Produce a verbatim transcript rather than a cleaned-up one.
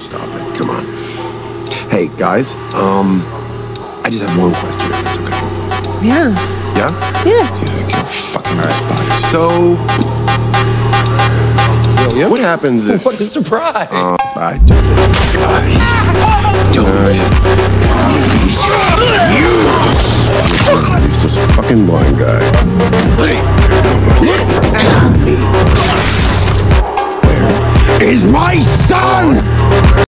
stop it. Come on. Hey, guys, um, I just have one question, if that's okay. Yeah. Yeah? Yeah. Yeah, get fucking right. So, William? what happens if... What a surprise! Uh, I do this. Don't. Uh, He's this fucking blind guy. Where is my son?